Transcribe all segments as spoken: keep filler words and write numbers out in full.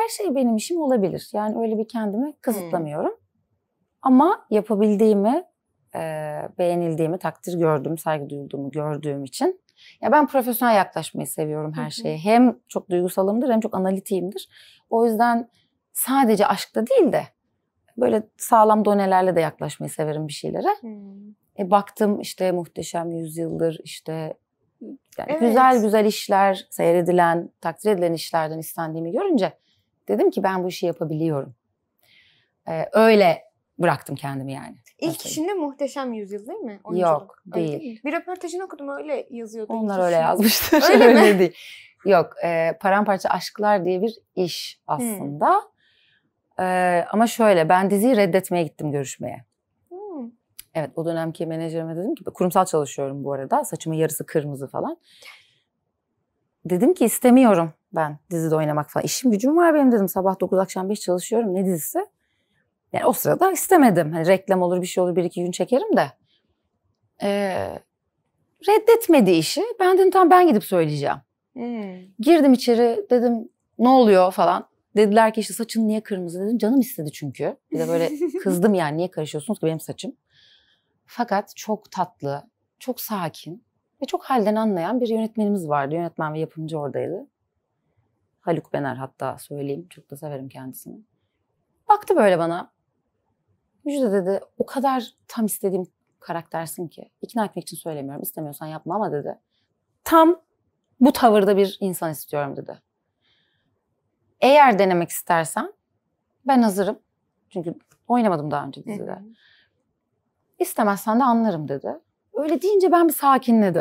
her şey benim işim olabilir. Yani öyle bir kendimi kısıtlamıyorum. Hmm. Ama yapabildiğimi, e, beğenildiğimi, takdir gördüğüm, saygı duyulduğumu gördüğüm için. Ya ben profesyonel yaklaşmayı seviyorum her şeye. Hem çok duygusalımdır hem çok analitiyimdir. O yüzden sadece aşkta değil de böyle sağlam donelerle de yaklaşmayı severim bir şeylere. Hmm. E, baktım işte Muhteşem Yüzyıl'dır, işte yani evet. güzel güzel işler, seyredilen, takdir edilen işlerden istendiğimi görünce dedim ki ben bu işi yapabiliyorum. E, öyle bıraktım kendimi yani. İlk işinde Muhteşem Yüzyıl değil mi? Oyunculuk. Yok değil. değil Bir röportajını okudum, öyle yazıyordu. Onlar öyle yazmıştır. Öyle, öyle mi? Değil. Yok, e, Paramparça Aşklar diye bir iş aslında. Hmm. E, ama şöyle, ben diziyi reddetmeye gittim görüşmeye. Hmm. Evet, o dönemki menajerime dedim ki, kurumsal çalışıyorum bu arada, saçımın yarısı kırmızı falan. Dedim ki istemiyorum ben dizide oynamak falan. İşim gücüm var benim dedim, sabah dokuz akşam beş çalışıyorum, ne dizisi? Yani o sırada istemedim. Hani reklam olur, bir şey olur, bir iki gün çekerim de. Ee, reddetmedi işi. Ben dedim tamam, ben gidip söyleyeceğim. Hmm. Girdim içeri, dedim ne oluyor falan. Dediler ki işte saçın niye kırmızı, dedim. Canım istedi çünkü. Bir de böyle kızdım yani, niye karışıyorsunuz ki benim saçım. Fakat çok tatlı, çok sakin ve çok halden anlayan bir yönetmenimiz vardı. Yönetmen ve yapımcı oradaydı. Haluk Bener hatta, söyleyeyim. Çok da severim kendisini. Baktı böyle bana. Müjde dedi, o kadar tam istediğim karaktersin ki. İkna etmek için söylemiyorum. İstemiyorsan yapma ama dedi. Tam bu tavırda bir insan istiyorum dedi. Eğer denemek istersen ben hazırım. Çünkü oynamadım daha önce dizide. Hı hı. İstemezsen de anlarım dedi. Öyle deyince ben bir sakinledim.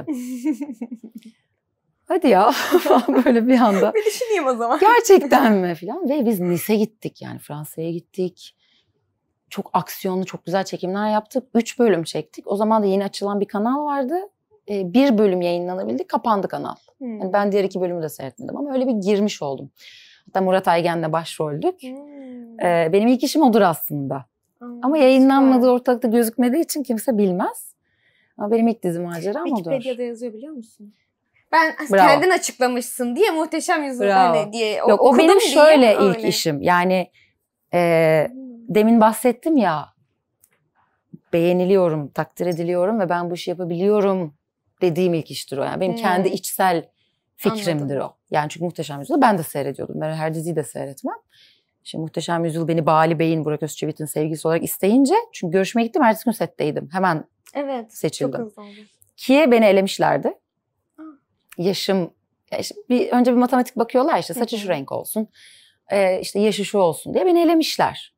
Hadi ya falan böyle bir anda. Bir düşüneyim o zaman. Gerçekten mi falan. Ve biz Nice'e gittik, yani Fransa'ya gittik. Çok aksiyonlu, çok güzel çekimler yaptık. Üç bölüm çektik. O zaman da yeni açılan bir kanal vardı. Ee, bir bölüm yayınlanabildi, kapandı kanal. Hmm. Yani ben diğer iki bölümü de seyretmedim ama öyle bir girmiş oldum. Hatta Murat Aygen'le başroldük. Hmm. Ee, benim ilk işim odur aslında. Hmm, ama yayınlanmadığı, süper. Ortalıkta gözükmediği için kimse bilmez. Ama benim ilk dizi maceram odur. Wikipedia'da yazıyor biliyor musun? Ben Bravo. Kendin açıklamışsın diye Muhteşem Yüzyıl diye. Yok, o benim şöyle diye, ilk öyle. işim. Yani e, hmm. demin bahsettim ya, beğeniliyorum, takdir ediliyorum ve ben bu işi yapabiliyorum dediğim ilk iştir o. Yani benim hmm. kendi içsel fikrimdir Anladım. O. Yani çünkü Muhteşem Yüzyıl'ı ben de seyrediyordum. Ben her diziyi de seyretmem. Şimdi Muhteşem Yüzyıl beni Bali Bey'in, Burak Özçivit'in sevgilisi olarak isteyince, çünkü görüşmeye gittim, ertesi gün setteydim. Hemen evet, seçildim. Çok hızlı oldu. Ki beni elemişlerdi. Ha. Yaşım, işte bir, önce bir matematik bakıyorlar, işte saçı şu renk olsun, e, işte yaşı şu olsun diye beni elemişler.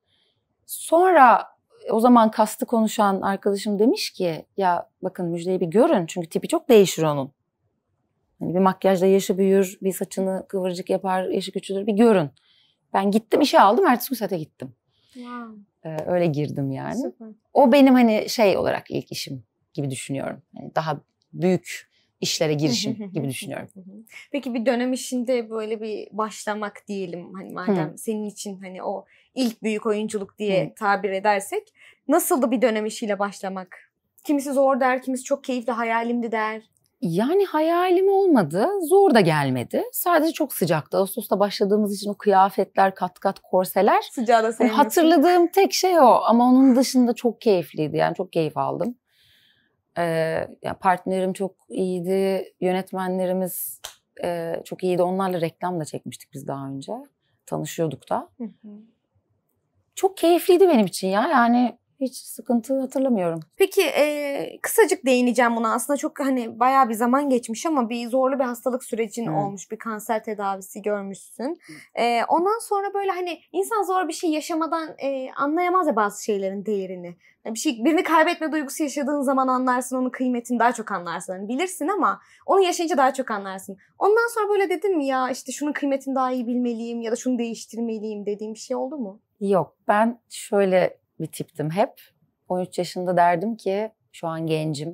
Sonra o zaman kastı konuşan arkadaşım demiş ki, ya bakın Müjde'yi bir görün çünkü tipi çok değişir onun. Yani bir makyajla yaşı büyür, bir saçını kıvırcık yapar, yaşı küçülür, bir görün. Ben gittim, işe aldım, ertesi gün sete gittim. Wow. Ee, öyle girdim yani. Süper. O benim hani şey olarak ilk işim gibi düşünüyorum. Yani daha büyük işlere girişim gibi düşünüyorum. Peki bir dönem işinde böyle bir başlamak diyelim, hani madem Hı. senin için hani o ilk büyük oyunculuk diye Hı. tabir edersek, nasıldı bir dönem işiyle başlamak? Kimisi zor der, kimisi çok keyifli, hayalimdi der. Yani hayalim olmadı, zor da gelmedi. Sadece çok sıcaktı. Ağustos'ta başladığımız için o kıyafetler, kat kat korseler. Sıcağı da sevmiyorsun. Hatırladığım tek şey o, ama onun dışında çok keyifliydi. Yani çok keyif aldım. Ee, yani partnerim çok iyiydi, yönetmenlerimiz e, çok iyiydi. Onlarla reklam da çekmiştik biz daha önce. Tanışıyorduk da. Hı hı. Çok keyifliydi benim için ya. Yani hiç sıkıntı hatırlamıyorum. Peki e, kısacık değineceğim buna. Aslında çok hani bayağı bir zaman geçmiş ama bir zorlu bir hastalık sürecin hmm. olmuş. Bir kanser tedavisi görmüşsün. E, ondan sonra böyle hani insan zor bir şey yaşamadan e, anlayamaz ya bazı şeylerin değerini. Yani bir şey, birini kaybetme duygusu yaşadığın zaman anlarsın, onun kıymetini daha çok anlarsın. Yani bilirsin ama onu yaşayınca daha çok anlarsın. Ondan sonra böyle dedim mi ya işte şunun kıymetini daha iyi bilmeliyim ya da şunu değiştirmeliyim dediğim bir şey oldu mu? Yok, ben şöyle bir tiptim hep. on üç yaşında derdim ki şu an gencim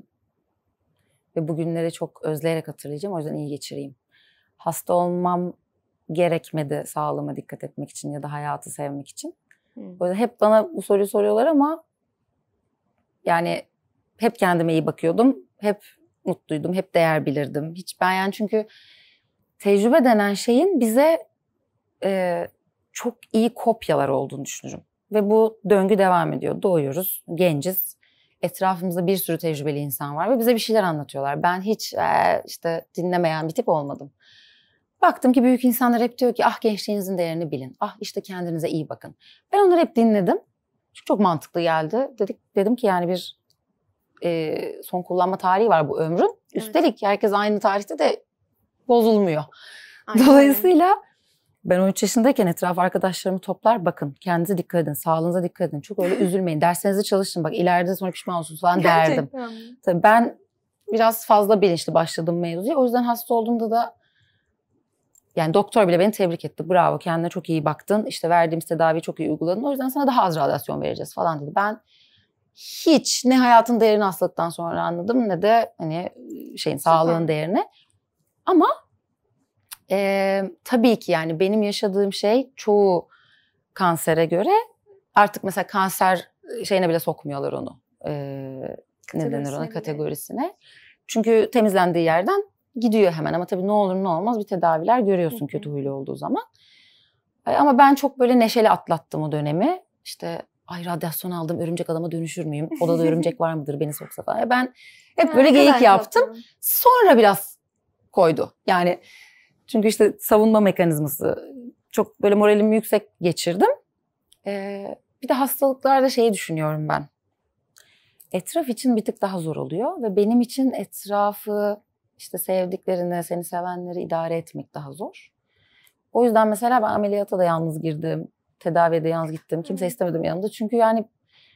ve bugünleri çok özleyerek hatırlayacağım, o yüzden iyi geçireyim. Hasta olmam gerekmedi sağlığıma dikkat etmek için ya da hayatı sevmek için. Hmm. O yüzden hep bana bu soruyu soruyorlar ama yani hep kendime iyi bakıyordum, hep mutluydum, hep değer bilirdim. Hiç ben yani çünkü tecrübe denen şeyin bize e, çok iyi kopyalar olduğunu düşünürüm. Ve bu döngü devam ediyor. Doğuyoruz, genciz. Etrafımızda bir sürü tecrübeli insan var ve bize bir şeyler anlatıyorlar. Ben hiç e, işte dinlemeyen bir tip olmadım. Baktım ki büyük insanlar hep diyor ki ah gençliğinizin değerini bilin. Ah işte kendinize iyi bakın. Ben onları hep dinledim. Çünkü çok mantıklı geldi. Dedik, dedim ki yani bir e, son kullanma tarihi var bu ömrün. Evet. Üstelik herkes aynı tarihte de bozulmuyor. Aynen. Dolayısıyla ben on üç yaşındayken etraf arkadaşlarımı toplar, bakın kendinize dikkat edin, sağlığınıza dikkat edin. Çok öyle üzülmeyin, derslerinizi çalışın, bak ileride sonra pişman olursunuz falan derdim. Tabii ben biraz fazla bilinçli başladım mevzuya. O yüzden hasta olduğumda da yani doktor bile beni tebrik etti. Bravo, kendine çok iyi baktın, işte verdiğimiz tedaviyi çok iyi uyguladın. O yüzden sana daha az radyasyon vereceğiz falan dedi. Ben hiç ne hayatın değerini hastalıktan sonra anladım ne de hani şeyin Süper. Sağlığın değerini. Ama e, tabii ki yani benim yaşadığım şey çoğu kansere göre artık mesela kanser şeyine bile sokmuyorlar onu. E, ne denir ona, kategorisine. Çünkü temizlendiği yerden gidiyor hemen ama tabii ne olur ne olmaz bir tedaviler görüyorsun Hı-hı. kötü huylu olduğu zaman. E, ama ben çok böyle neşeli atlattım o dönemi. İşte ay radyasyon aldım, örümcek adama dönüşür müyüm? Odada örümcek var mıdır beni soksa falan. Ben hep ha, böyle geyik yaptım. Yapıyorum. Sonra biraz koydu. Yani çünkü işte savunma mekanizması çok böyle moralimi yüksek geçirdim. Ee, bir de hastalıklarda şeyi düşünüyorum ben. Etraf için bir tık daha zor oluyor ve benim için etrafı işte sevdiklerini, seni sevenleri idare etmek daha zor. O yüzden mesela ben ameliyata da yalnız girdim. Tedaviye de yalnız gittim. Kimse istemedim yanımda. Çünkü yani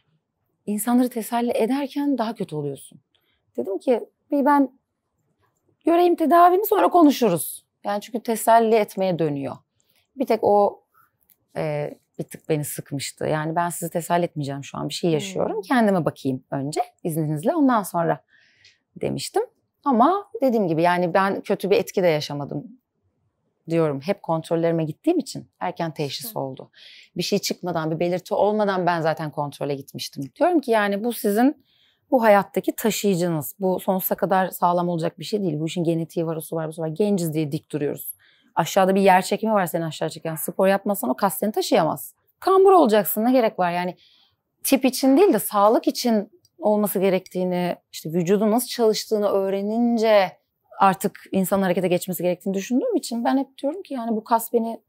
insanları teselli ederken daha kötü oluyorsun. Dedim ki bir ben göreyim tedavini sonra konuşuruz. Yani çünkü teselli etmeye dönüyor. Bir tek o e, bir tık beni sıkmıştı. Yani ben sizi teselli etmeyeceğim şu an. Bir şey yaşıyorum. Hmm. Kendime bakayım önce izninizle. Ondan sonra demiştim. Ama dediğim gibi yani ben kötü bir etki de yaşamadım. Diyorum hep kontrollerime gittiğim için erken teşhis oldu. Bir şey çıkmadan, bir belirti olmadan ben zaten kontrole gitmiştim. Diyorum ki yani bu sizin bu hayattaki taşıyıcınız. Bu sonsuza kadar sağlam olacak bir şey değil. Bu işin genetiği var, o su var, bu su var. Genciz diye dik duruyoruz. Aşağıda bir yer çekimi var seni aşağı çeken. Spor yapmasan o kas seni taşıyamaz. Kambur olacaksın, ne gerek var? Yani tip için değil de sağlık için olması gerektiğini, işte vücudun nasıl çalıştığını öğrenince artık insan harekete geçmesi gerektiğini düşündüğüm için ben hep diyorum ki yani bu kas beni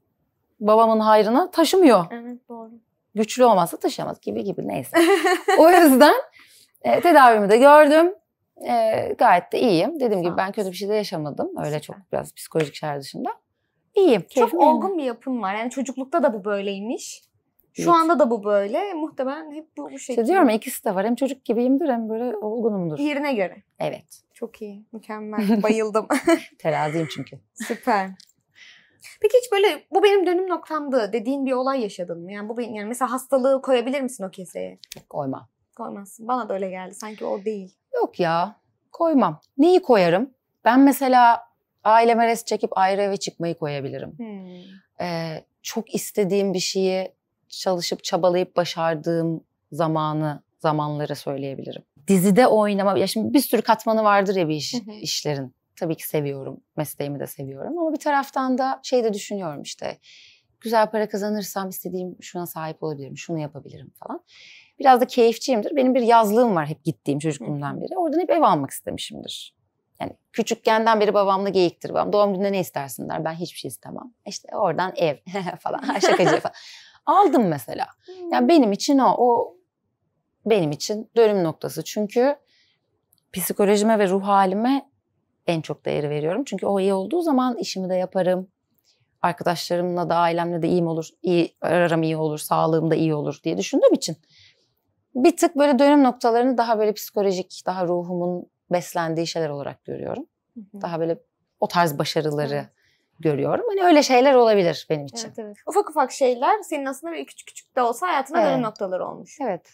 babamın hayrına taşımıyor. Evet, doğru. Güçlü olmazsa taşıyamaz gibi gibi neyse. O yüzden e, tedavimi de gördüm. E, gayet de iyiyim. Dediğim gibi ben kötü bir şey de yaşamadım. Öyle çok biraz psikolojik şeyler dışında. İyiyim. Çok olgun bir yapın var. Yani çocuklukta da bu böyleymiş. Şu evet. anda da bu böyle. Muhtemelen hep bu, bu şekilde. İşte diyorum ikisi de var. Hem çocuk gibiyimdir hem böyle olgunumdur. Yerine göre. Evet. Çok iyi. Mükemmel. Bayıldım. Teraziyim çünkü. Süper. Peki hiç böyle bu benim dönüm noktamdı dediğin bir olay yaşadın mı? Yani bu benim yani mesela hastalığı koyabilir misin o keseye? Koymam. Koymazsın. Bana da öyle geldi. Sanki o değil. Yok ya. Koymam. Neyi koyarım? Ben mesela aileme res çekip ayrı eve çıkmayı koyabilirim. Hmm. Ee, çok istediğim bir şeyi çalışıp çabalayıp başardığım zamanı, zamanları söyleyebilirim. Dizide oynama, ya şimdi bir sürü katmanı vardır ya bir iş, hı hı. işlerin. Tabii ki seviyorum, mesleğimi de seviyorum ama bir taraftan da şey de düşünüyorum işte. Güzel para kazanırsam istediğim şuna sahip olabilirim, şunu yapabilirim falan. Biraz da keyifçiyimdir. Benim bir yazlığım var hep gittiğim çocukluğumdan beri. Oradan hep ev almak istemişimdir. Yani küçükkenden beri babamla geyiktir. Babam doğum gününde ne istersin der. Ben hiçbir şey istemem. İşte oradan ev falan, şakacı falan. Aldım mesela. Yani benim için o, o benim için dönüm noktası. Çünkü psikolojime ve ruh halime en çok değeri veriyorum. Çünkü o iyi olduğu zaman işimi de yaparım. Arkadaşlarımla da ailemle de iyiyim olur. İyi, aram iyi olur, sağlığım da iyi olur diye düşündüğüm için. Bir tık böyle dönüm noktalarını daha böyle psikolojik, daha ruhumun beslendiği şeyler olarak görüyorum. Hı hı. Daha böyle o tarz başarıları evet. görüyorum. Hani öyle şeyler olabilir benim için. Evet, evet. Ufak ufak şeyler senin aslında böyle küçük küçük de olsa hayatına evet. dönüm noktaları olmuş. Evet.